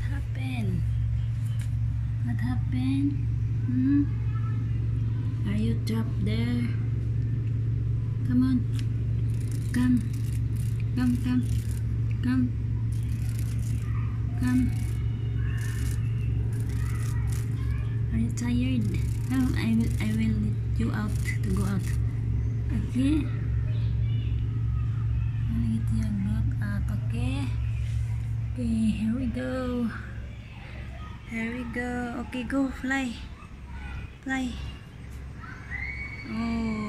happened? What happened? Are you trapped there? Come on. Come. Come, come. Come. Come. Are you tired? No, I will let you out to go out. Okay? I'll let you go out, okay? Okay, here we go. Here we go. Okay, go, fly. Fly. Oh.